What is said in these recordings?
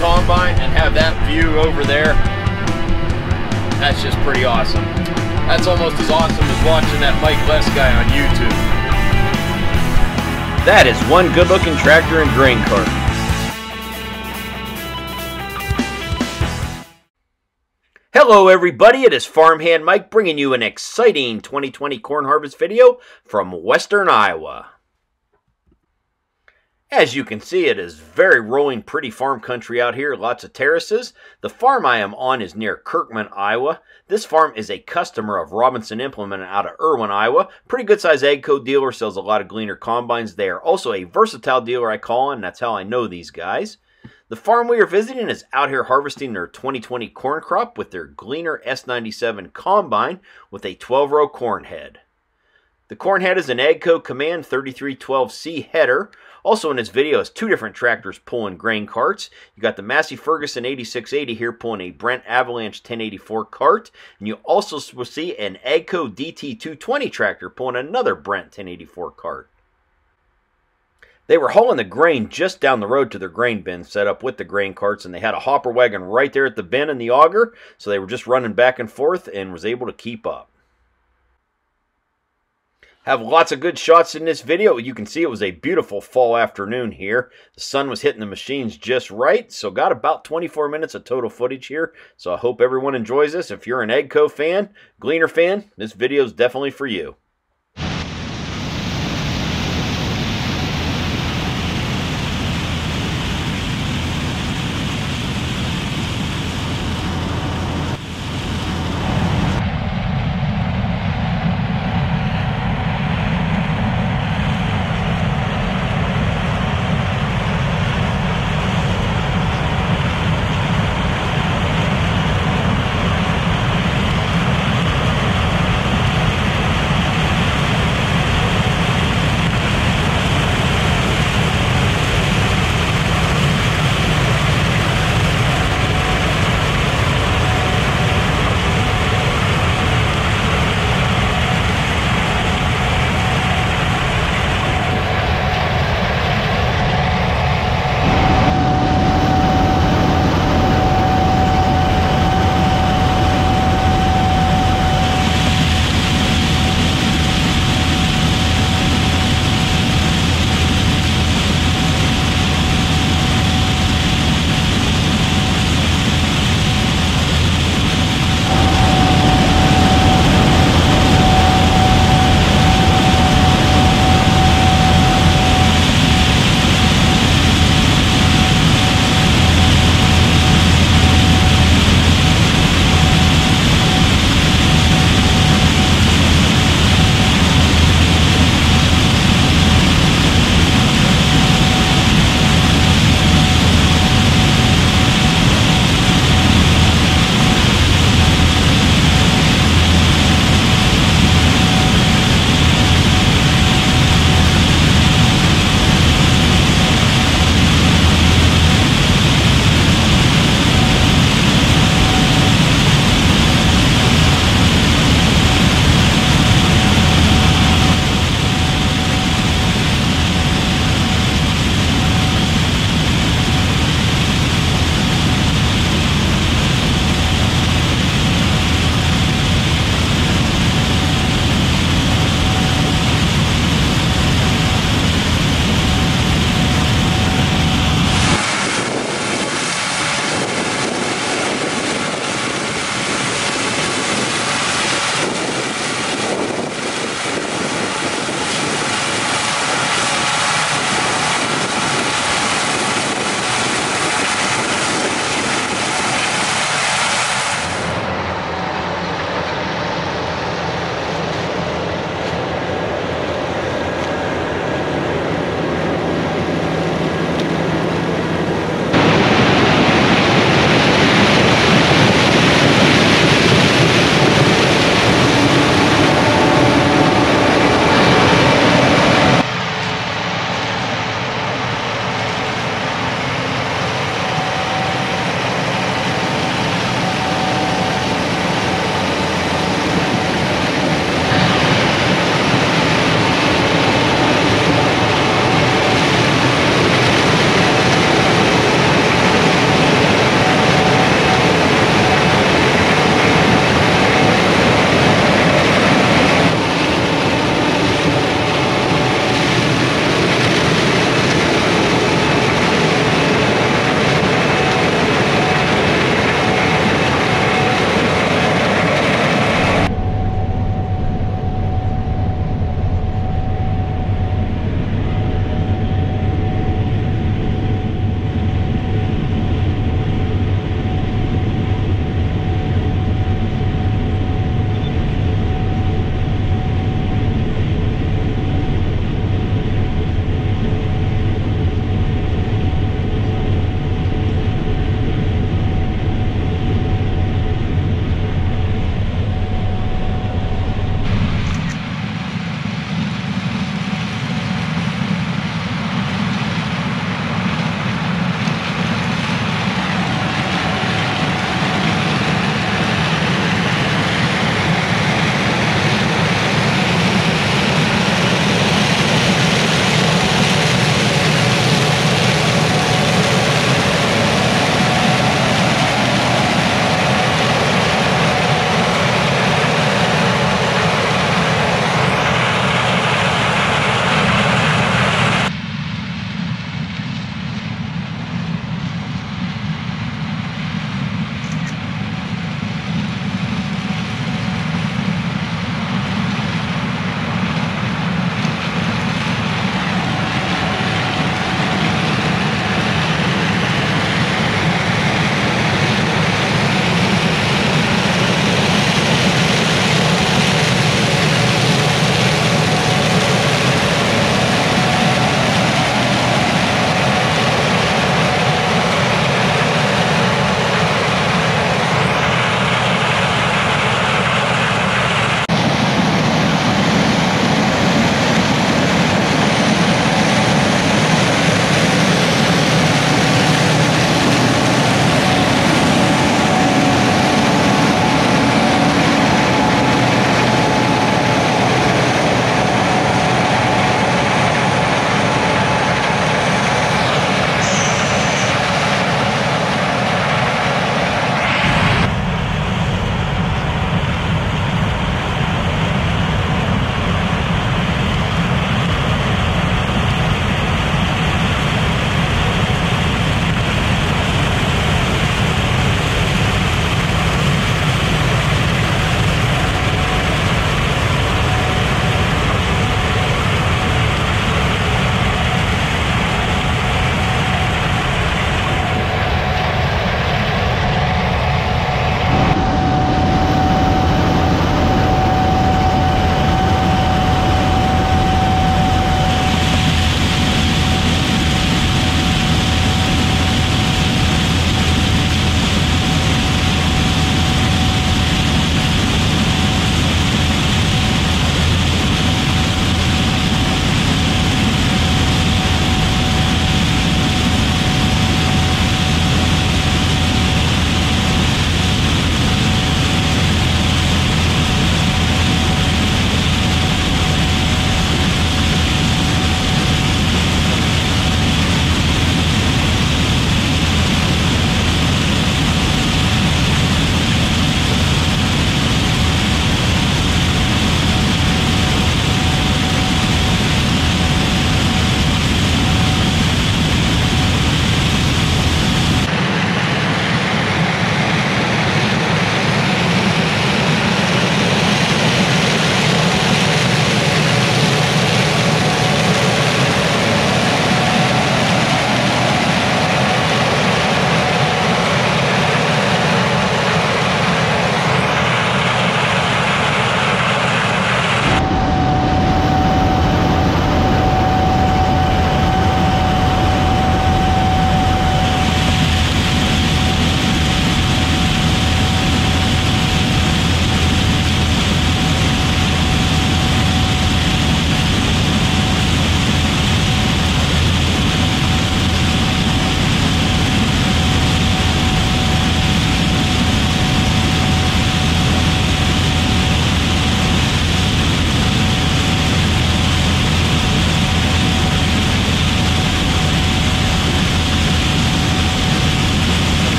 combine and have that view over there, that's just pretty awesome. That's almost as awesome as watching that Mike Les guy on YouTube. That is one good-looking tractor and grain cart. Hello everybody, it is Farmhand Mike bringing you an exciting 2020 corn harvest video from western Iowa. As you can see, it is very rolling, pretty farm country out here, lots of terraces. The farm I am on is near Kirkman, Iowa. This farm is a customer of Robinson Implement out of Erwin, Iowa. Pretty good sized Agco dealer, sells a lot of Gleaner combines. They are also a versatile dealer I call on, that's how I know these guys. The farm we are visiting is out here harvesting their 2020 corn crop with their Gleaner S97 combine with a 12-row corn head. The corn head is an Agco Command 3312C header. Also in this video is two different tractors pulling grain carts. You got the Massey Ferguson 8680 here pulling a Brent Avalanche 1084 cart. And you also will see an Agco DT220 tractor pulling another Brent 1084 cart. They were hauling the grain just down the road to their grain bin set up with the grain carts, and they had a hopper wagon right there at the bin and the auger, so they were just running back and forth and was able to keep up. Have lots of good shots in this video. You can see it was a beautiful fall afternoon here. The sun was hitting the machines just right, so got about 24 minutes of total footage here. So I hope everyone enjoys this. If you're an Agco fan, Gleaner fan, this video is definitely for you.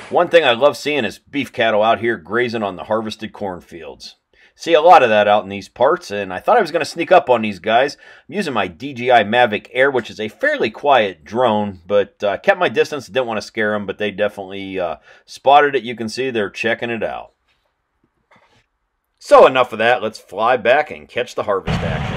One thing I love seeing is beef cattle out here grazing on the harvested cornfields. See a lot of that out in these parts, and I thought I was going to sneak up on these guys. I'm using my DJI Mavic Air, which is a fairly quiet drone, but kept my distance. Didn't want to scare them, but they definitely spotted it. You can see they're checking it out. So enough of that. Let's fly back and catch the harvest action.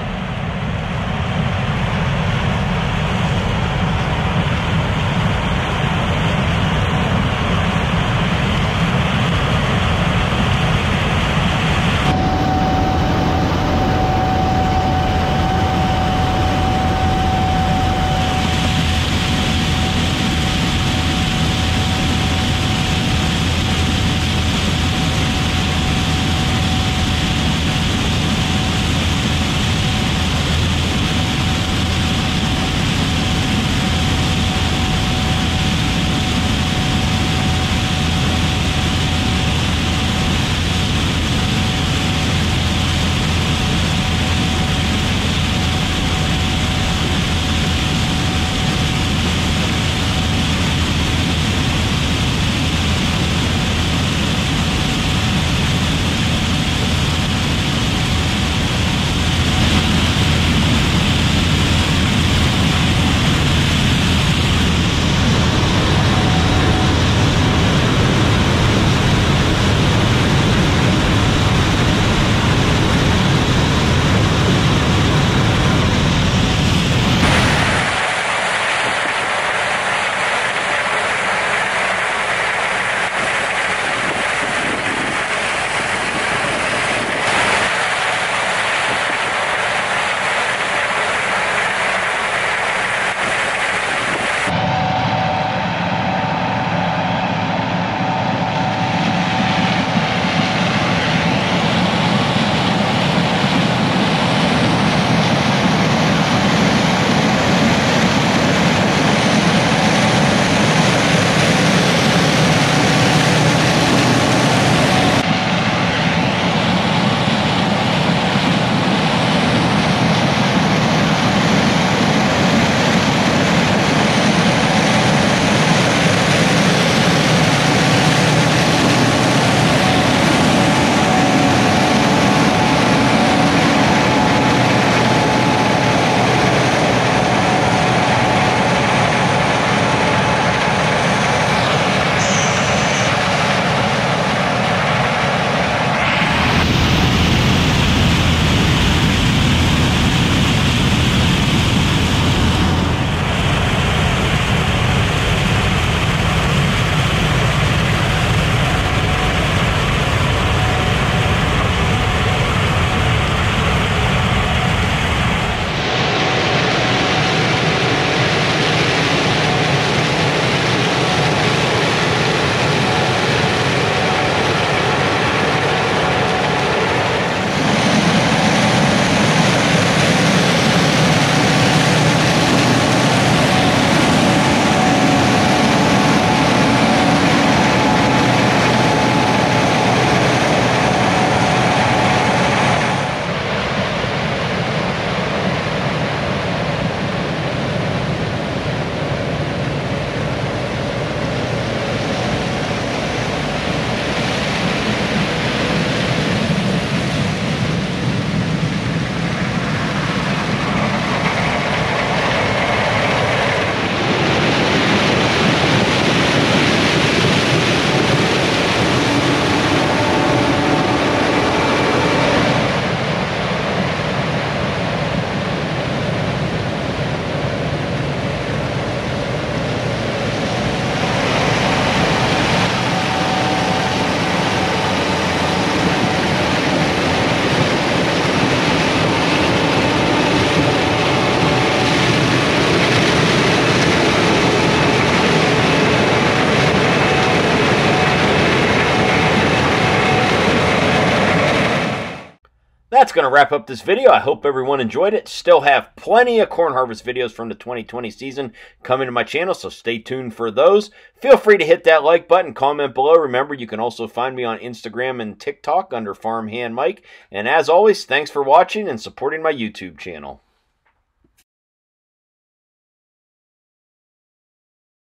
That's going to wrap up this video. I hope everyone enjoyed it. Still have plenty of corn harvest videos from the 2020 season coming to my channel, so stay tuned for those. Feel free to hit that like button, comment below. Remember, you can also find me on Instagram and TikTok under Farmhand Mike. And as always, thanks for watching and supporting my YouTube channel.